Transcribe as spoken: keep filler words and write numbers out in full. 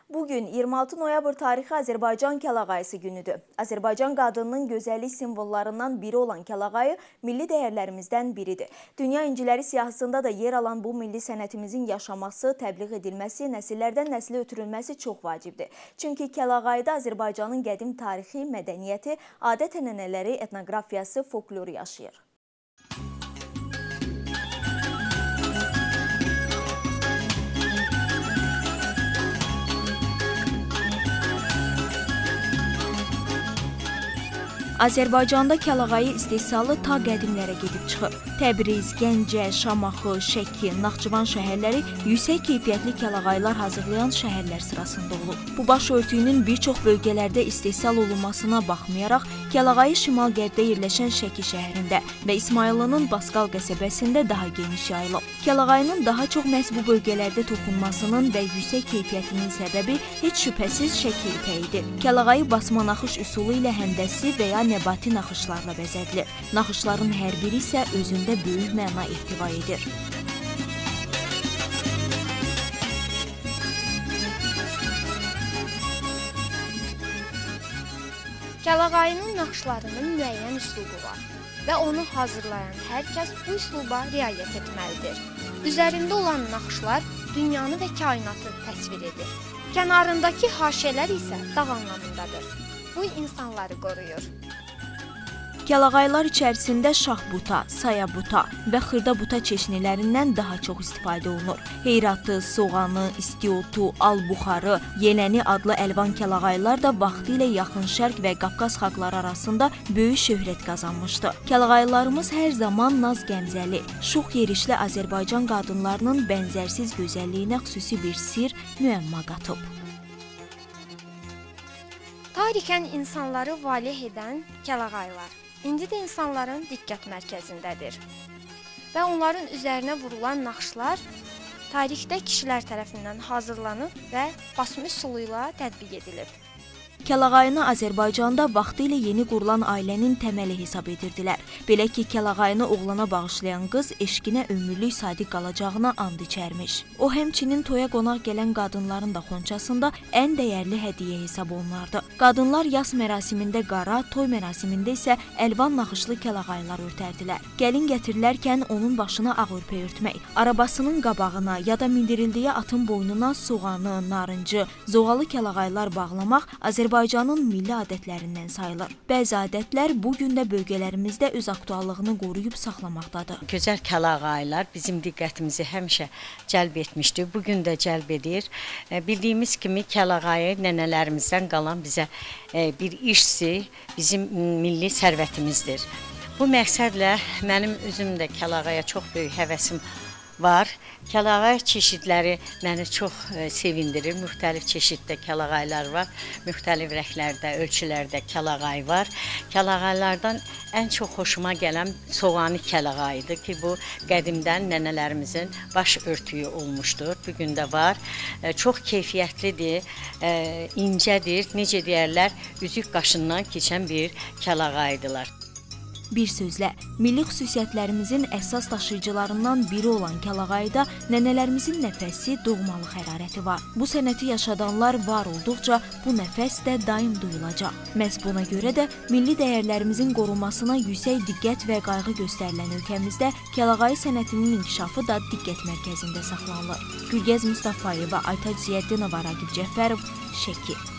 Bugün iyirmi altı noyabr tarixi Azərbaycan kəlağayısı günüdür. Azərbaycan qadınının gözəllik simvollarından biri olan kəlağayı milli dəyərlərimizdən biridir. Dünya inciləri siyahısında da yer alan bu milli sənətimizin yaşaması, təbliğ edilməsi, nəsillərdən nəslə ötürülməsi çox vacibdir. Çünki kəlağayıda Azərbaycanın qədim tarixi, mədəniyyəti, adət-ənənələri, etnoqrafiyası, folkloru yaşayır. Azərbaycanda kəlağayı istehsalı ta qədimlərə gedib çıxır. Təbriz, Gəncə, Şamaxı, Şəki, Naxçıvan şəhərləri yüksək keyfiyyətli kəlağayılar hazırlayan şəhərlər sırasında olub. Bu baş örtüyünün bir çox bölgələrdə istehsal olunmasına baxmayaraq, kəlağayı şimal-qərbdə yerləşən Şəki şəhərində və İsmayıllının Basqal qəsəbəsində daha geniş yayılıb. Kəlağayının daha çox məhz bu bölgələrdə toxunmasının və yüksək keyfiyyətinin səbəbi heç şübhəsiz Şəki ipəyidir. Kəlağayı basma naxış üsulu ilə həndəsi və ya nəbati naxışlarla bəzədilir. Naxışların hər biri isə özündə böyük məna ehtiva edir. Kəlağayının naxışlarının müəyyən üslubu var və onu hazırlayan hər kəs bu üsluba riayət etməlidir. Üzərində olan naxışlar dünyanı və kainatı təsvir edir. Kənarındakı haşiyələr isə dağ anlamındadır. Bu insanları qoruyur. Kəlağayılar içərisində şahbuta, sayabuta və xırdabuta çeşnilərindən daha çox istifadə olunur. Heyratı, soğanı, istiotu, albuxarı, yeləni adlı əlvan kəlağayılar da vaxtilə Yaxın Şərq və Qafqaz xalqları arasında böyük şöhrət qazanmışdı. Kəlağayılarımız hər zaman naz qəmzəli, şux yerişli Azərbaycan qadınlarının bənzərsiz gözəlliyinə xüsusi bir sir, müəmma qatıb. Tarixən insanları valeh edən kəlağayılar indi də insanların diqqət mərkəzindədir və onların üzərinə vurulan naxışlar tarixdə kişilər tərəfindən hazırlanıb və basma üsulu ilə tətbiq edilib. Kəlağayını Azərbaycanda vaxtilə yeni qurulan ailənin təməli hesab edirdilər. Belə ki, kəlağayını oğlana bağışlayan qız eşqinə ömürlük sadiq qalacağına and içərmiş. O, həmçinin toya qonaq gələn qadınların da xonçasında ən dəyərli hədiyyə hesab olunardı. Qadınlar yas mərasimində qara, toy mərasimində isə əlvan naxışlı kəlağayılar örtərdilər. Gəlin gətirilərkən onun başına ağ örpə örtmək, arabasının qabağına ya da mindirildiyi atın boynuna soğanı, narıncı, zoğalı kəlağayılar bağlamaq Azərbaycanda Azərbaycanın milli adətlərindən sayılır. Bəzi adətlər bugün də bölgələrimizdə öz aktuallığını qoruyub saxlamaqdadır. Gözəl kəlağayılar bizim diqqətimizi həmişə cəlb etmişdir. Bugün də cəlb edir. Bildiyimiz kimi kəlağayı nənələrimizdən qalan bizə bir irsi, bizim milli sərvətimizdir. Bu məqsədlə mənim özüm də kəlağaya çox böyük həvəsim var. Kəlağay çeşidləri məni çox sevindirir. Müxtəlif çeşiddə kəlağaylar var. Müxtəlif rənglərdə, ölçülərdə kəlağay var. Kəlağaylardan ən çox xoşuma gələn soğanı kəlağayıdır ki, bu qədimdən nənələrimizin baş örtüyü olmuşdur. Bugün də var. Çox keyfiyyətlidir, incədir. Necə deyərlər, üzük qaşından keçən bir kəlağaydılar. Bir sözlə, milli xüsusiyyətlərimizin əsas daşıyıcılarından biri olan kəlağayıda nənələrimizin nəfəsi, doğmalıq hərarəti var. Bu sənəti yaşadanlar var olduqca bu nəfəs də daim duyulacaq. Məhz buna görə də milli dəyərlərimizin qorunmasına yüksək diqqət və qayğı göstərilən ölkəmizdə kəlağayı sənətinin inkişafı da diqqət mərkəzində saxlanılır. Gülgəz Mustafayeva, Aytac Ziyəddinova, Raqib Cəfərov, Şəki.